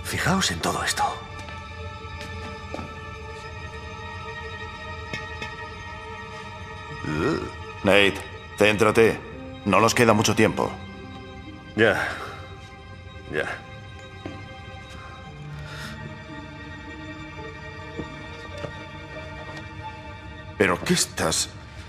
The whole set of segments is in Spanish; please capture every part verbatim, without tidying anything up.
Fijaos en todo esto. Nate, céntrate. No nos queda mucho tiempo. Ya. Ya. ¿Pero qué estás...?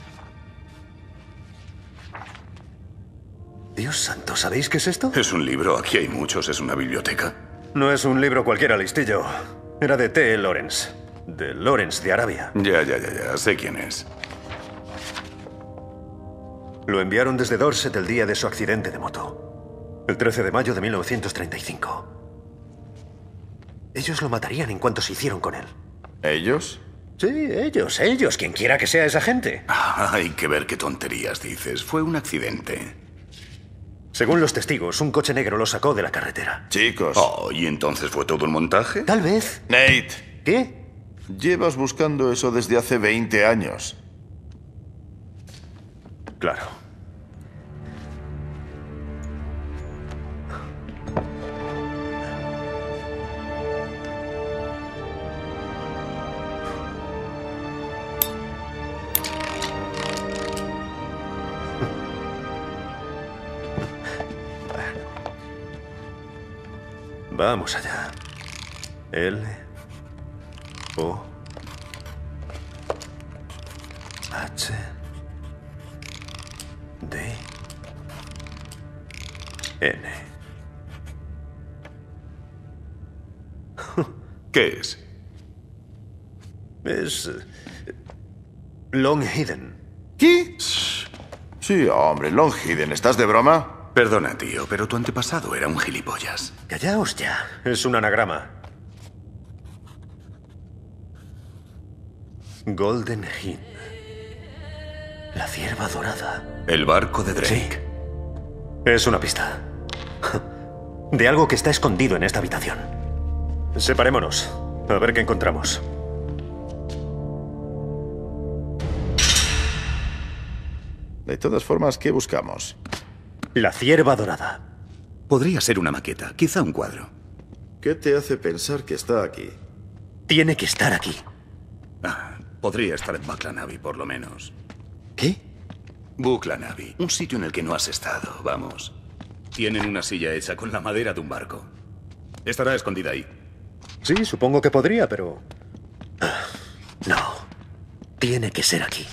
Dios santo, ¿sabéis qué es esto? Es un libro, aquí hay muchos, es una biblioteca. No es un libro cualquiera, listillo. Era de T. Lawrence. De Lawrence, de Arabia. Ya, ya, ya, ya, sé quién es. Lo enviaron desde Dorset el día de su accidente de moto. El trece de mayo de mil novecientos treinta y cinco. Ellos lo matarían en cuanto se hicieron con él. ¿Ellos? Sí, ellos, ellos, quien quiera que sea esa gente. Ah, hay que ver qué tonterías dices. Fue un accidente. Según los testigos, un coche negro lo sacó de la carretera. Chicos. Oh, ¿y entonces fue todo un montaje? Tal vez. Nate. ¿Qué? Llevas buscando eso desde hace veinte años. Claro. Vamos allá. L. O. H. D. N. ¿Qué es? Es... eh, Long Hidden. ¿Qué? Sí, hombre, Long Hidden, ¿estás de broma? Perdona, tío, pero tu antepasado era un gilipollas. Callaos ya. Es un anagrama. Golden Hind. La cierva dorada. El barco de Sí. Drake. Es una pista. De algo que está escondido en esta habitación. Separémonos. A ver qué encontramos. De todas formas, ¿qué buscamos? La cierva dorada. Podría ser una maqueta, quizá un cuadro. ¿Qué te hace pensar que está aquí? Tiene que estar aquí. Ah, podría estar en Bucklanaby, por lo menos. ¿Qué? Bucklanaby, un sitio en el que no has estado, vamos. Tienen una silla hecha con la madera de un barco. Estará escondida ahí. Sí, supongo que podría, pero... Ah, no. Tiene que ser aquí.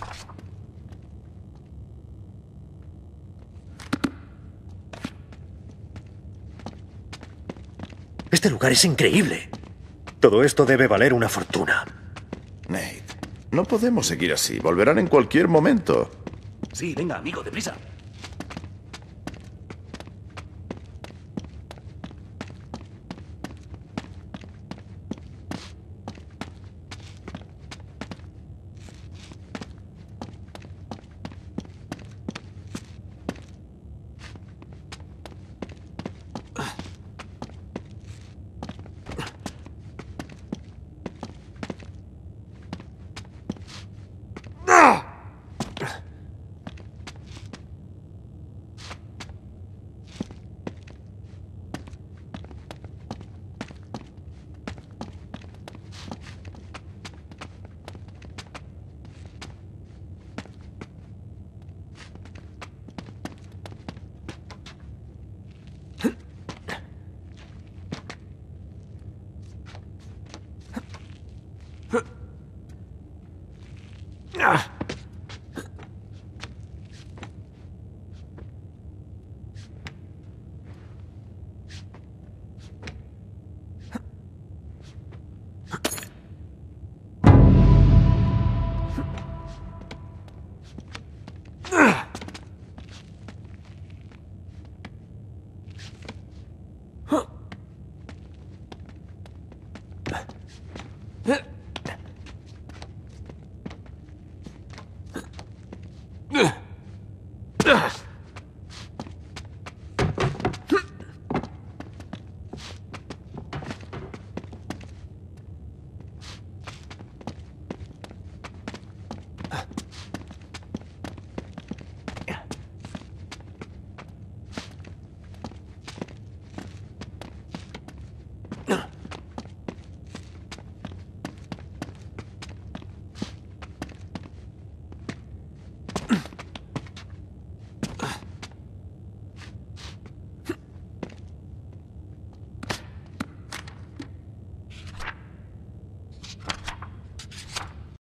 Este lugar es increíble. Todo esto debe valer una fortuna. Nate, no podemos seguir así. Volverán en cualquier momento. Sí, venga, amigo, deprisa. Ugh!